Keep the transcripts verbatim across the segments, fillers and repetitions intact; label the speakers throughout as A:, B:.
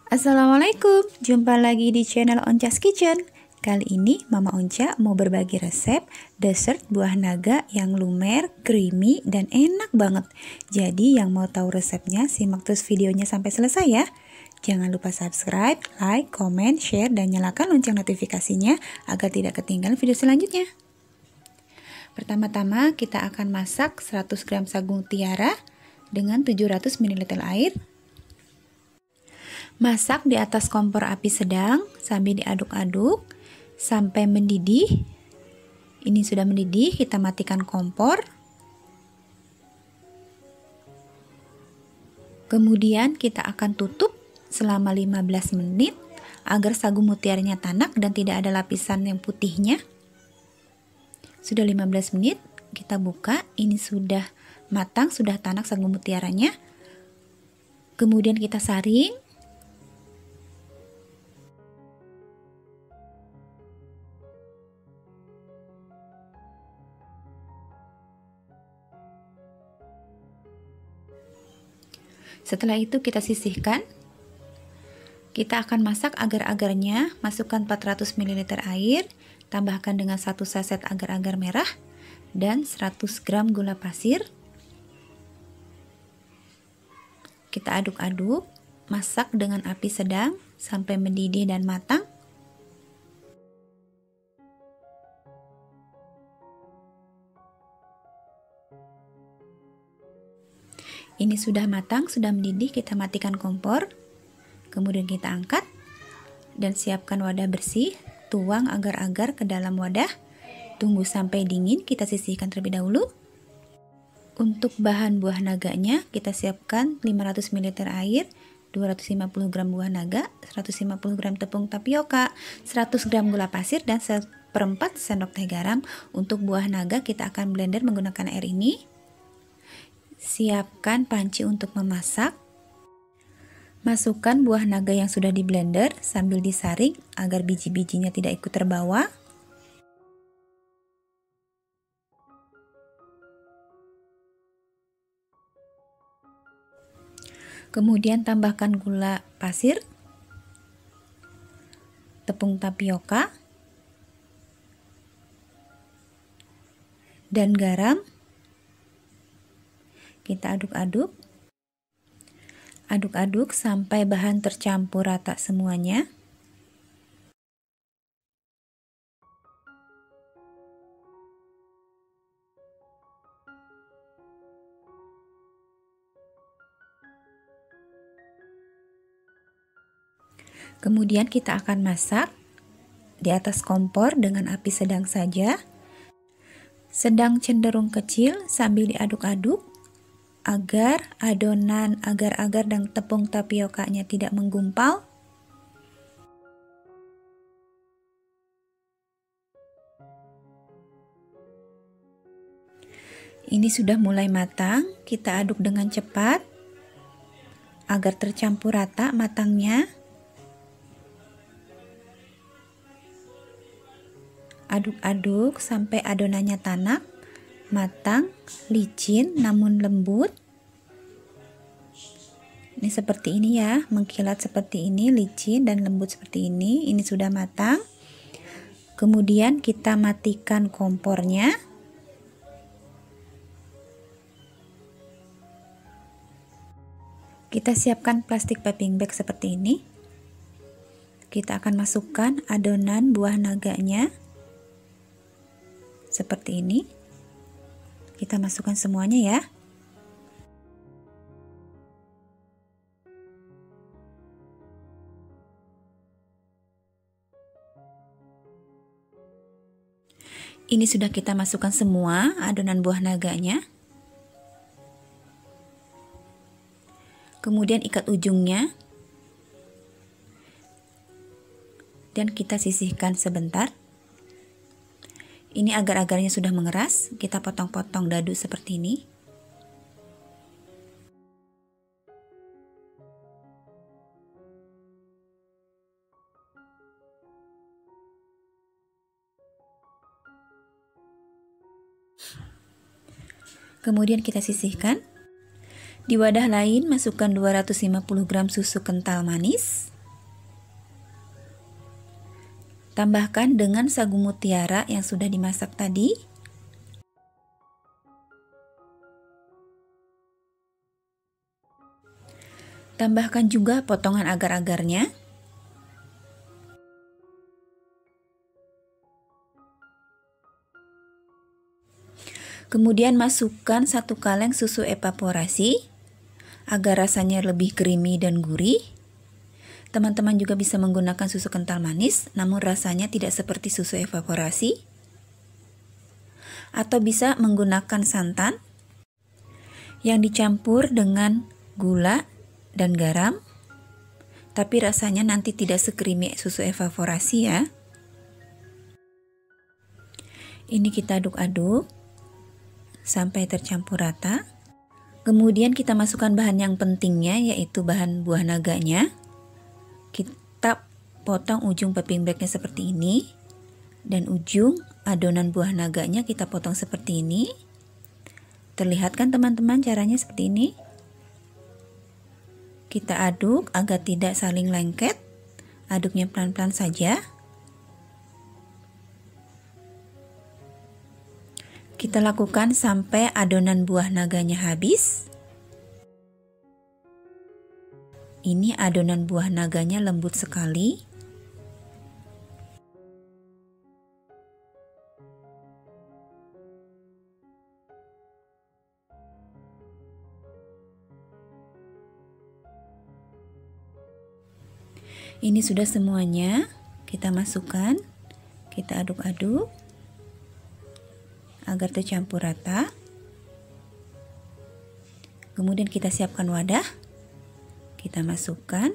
A: Assalamualaikum, jumpa lagi di channel Onca's Kitchen. Kali ini Mama Onca mau berbagi resep dessert buah naga yang lumer, creamy, dan enak banget. Jadi yang mau tahu resepnya simak terus videonya sampai selesai ya. Jangan lupa subscribe, like, comment, share, dan nyalakan lonceng notifikasinya agar tidak ketinggalan video selanjutnya. Pertama-tama kita akan masak seratus gram sagu mutiara dengan tujuh ratus mililiter air. Masak di atas kompor api sedang sambil diaduk-aduk sampai mendidih. Ini sudah mendidih, kita matikan kompor. Kemudian kita akan tutup selama lima belas menit agar sagu mutiaranya tanak dan tidak ada lapisan yang putihnya. Sudah lima belas menit, kita buka. Ini sudah matang, sudah tanak sagu mutiaranya. Kemudian kita saring. Setelah itu kita sisihkan. Kita akan masak agar-agarnya. Masukkan empat ratus mililiter air, tambahkan dengan satu saset agar-agar merah dan seratus gram gula pasir. Kita aduk-aduk, masak dengan api sedang sampai mendidih dan matang. Ini sudah matang, sudah mendidih, kita matikan kompor. Kemudian kita angkat dan siapkan wadah bersih. Tuang agar-agar ke dalam wadah. Tunggu sampai dingin, kita sisihkan terlebih dahulu. Untuk bahan buah naganya, kita siapkan lima ratus mililiter air, dua ratus lima puluh gram buah naga, seratus lima puluh gram tepung tapioka, seratus gram gula pasir, dan seperempat sendok teh garam. Untuk buah naga kita akan blender menggunakan air ini. Siapkan panci untuk memasak. Masukkan buah naga yang sudah di blender sambil disaring agar biji-bijinya tidak ikut terbawa. Kemudian tambahkan gula pasir, tepung tapioka, dan garam. Kita aduk-aduk. Aduk-aduk sampai bahan tercampur rata semuanya. Kemudian kita akan masak di atas kompor dengan api sedang saja. Sedang cenderung kecil sambil diaduk-aduk agar adonan agar-agar dan tepung tapiokanya tidak menggumpal. Ini sudah mulai matang, kita aduk dengan cepat agar tercampur rata matangnya. Aduk-aduk sampai adonannya tanak, matang, licin namun lembut. Ini seperti ini ya, mengkilat seperti ini, licin dan lembut seperti ini. Ini sudah matang. Kemudian kita matikan kompornya. Kita siapkan plastik piping bag seperti ini. Kita akan masukkan adonan buah naganya seperti ini. Kita masukkan semuanya ya. Ini sudah kita masukkan semua adonan buah naganya. Kemudian ikat ujungnya. Dan kita sisihkan sebentar. Ini agar-agarnya sudah mengeras, kita potong-potong dadu seperti ini. Kemudian kita sisihkan. Di wadah lain masukkan dua ratus lima puluh gram susu kental manis. Tambahkan dengan sagu mutiara yang sudah dimasak tadi. Tambahkan juga potongan agar-agarnya. Kemudian masukkan satu kaleng susu evaporasi agar rasanya lebih creamy dan gurih. Teman-teman juga bisa menggunakan susu kental manis, namun rasanya tidak seperti susu evaporasi. Atau bisa menggunakan santan yang dicampur dengan gula dan garam, tapi rasanya nanti tidak se-creamy susu evaporasi ya. Ini kita aduk-aduk sampai tercampur rata. Kemudian kita masukkan bahan yang pentingnya, yaitu bahan buah naganya. Kita potong ujung piping bagnya seperti ini, dan ujung adonan buah naganya kita potong seperti ini. Terlihat kan teman-teman caranya seperti ini? Kita aduk agar tidak saling lengket. Aduknya pelan-pelan saja. Kita lakukan sampai adonan buah naganya habis. Ini adonan buah naganya lembut sekali. Ini sudah semuanya, kita masukkan, kita aduk-aduk agar tercampur rata. Kemudian kita siapkan wadah, kita masukkan.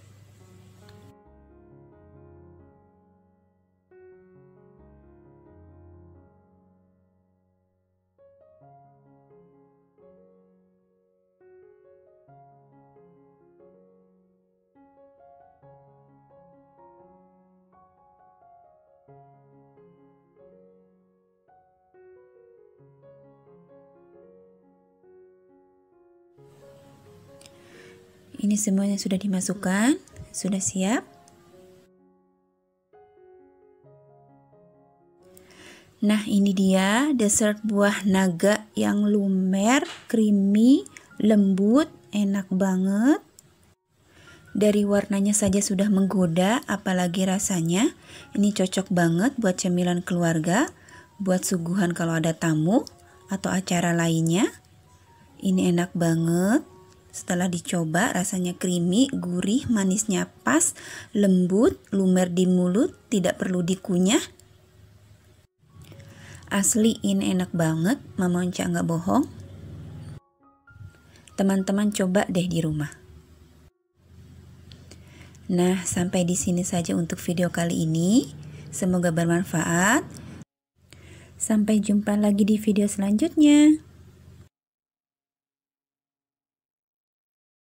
A: Ini semuanya sudah dimasukkan, sudah siap. Nah, ini dia dessert buah naga yang lumer, creamy, lembut, enak banget. Dari warnanya saja sudah menggoda, apalagi rasanya. Ini cocok banget buat cemilan keluarga, buat suguhan kalau ada tamu atau acara lainnya. Ini enak banget. Setelah dicoba, rasanya creamy, gurih, manisnya pas, lembut, lumer di mulut, tidak perlu dikunyah. Asli ini enak banget, Mama Onca nggak bohong. Teman-teman coba deh di rumah. Nah, sampai di sini saja untuk video kali ini. Semoga bermanfaat. Sampai jumpa lagi di video selanjutnya.